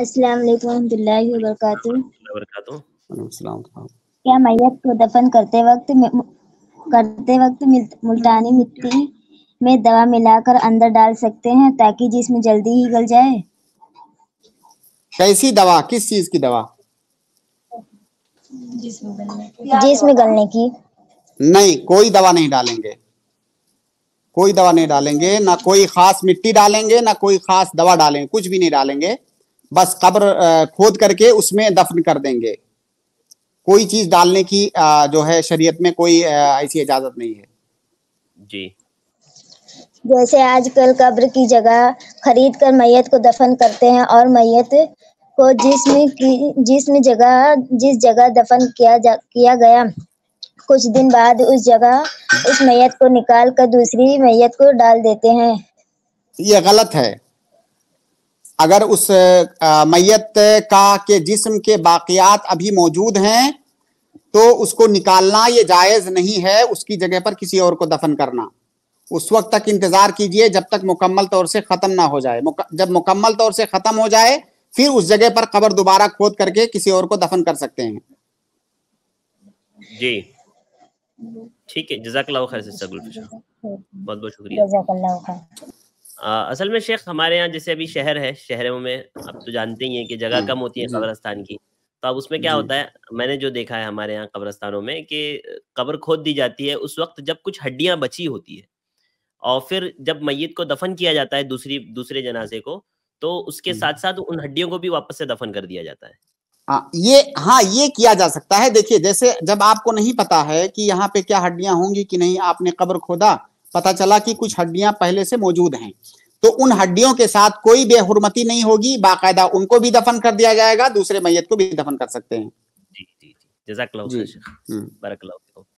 अस्सलाम वालेकुम रहमतुल्लाहि व बरकातुहू। अस्सलाम। क्या मैयत को दफन करते वक्त मुल्तानी मिट्टी में दवा मिलाकर अंदर डाल सकते हैं ताकि जिस्म जल्दी ही गल जाए? कैसी दवा, किस चीज की दवा? जिस्म गलने की। नहीं, कोई दवा नहीं डालेंगे, कोई दवा नहीं डालेंगे, ना कोई खास मिट्टी डालेंगे, ना कोई खास दवा डालेंगे, कुछ भी नहीं डालेंगे। बस कब्र खोद करके उसमें दफन कर देंगे। कोई चीज डालने की जो है शरीयत में कोई ऐसी इजाजत नहीं है जी। जैसे आजकल कब्र की जगह खरीद कर मैयत को दफन करते हैं और मैयत को जिस जगह दफन किया गया कुछ दिन बाद उस मैयत को निकाल कर दूसरी मैयत को डाल देते हैं। ये गलत है। अगर उस मैयत का के जिस्म के बाकियात अभी मौजूद हैं तो उसको निकालना ये जायज नहीं है, उसकी जगह पर किसी और को दफन करना। उस वक्त तक इंतजार कीजिए जब तक मुकम्मल तौर से खत्म ना हो जाए। जब मुकम्मल तौर से खत्म हो जाए फिर उस जगह पर कब्र दोबारा खोद करके किसी और को दफन कर सकते हैं। जी ठीक है, जज़ाकल्लाह खैर से बहुत बहुत शुक्रिया। जज़ाकल्लाह खैर। असल में शेख हमारे यहाँ जैसे अभी शहर है, शहरों में आप तो जानते ही हैं कि जगह कम होती है कब्रिस्तान की, तो अब उसमें क्या होता है, मैंने जो देखा है हमारे यहाँ कब्रिस्तानों में कि कब्र खोद दी जाती है उस वक्त जब कुछ हड्डियां बची होती है, और फिर जब मैयत को दफन किया जाता है दूसरे जनाजे को, तो उसके साथ साथ उन हड्डियों को भी वापस से दफन कर दिया जाता है। ये किया जा सकता है। देखिए, जैसे जब आपको नहीं पता है कि यहाँ पे क्या हड्डियां होंगी कि नहीं, आपने कब्र खोदा, पता चला कि कुछ हड्डियां पहले से मौजूद हैं, तो उन हड्डियों के साथ कोई बेहुरमती नहीं होगी, बाकायदा उनको भी दफन कर दिया जाएगा, दूसरे मैयत को भी दफन कर सकते हैं। जी जी जी, जज़ाकल्लाह खैर शेख, बारकल्लाह।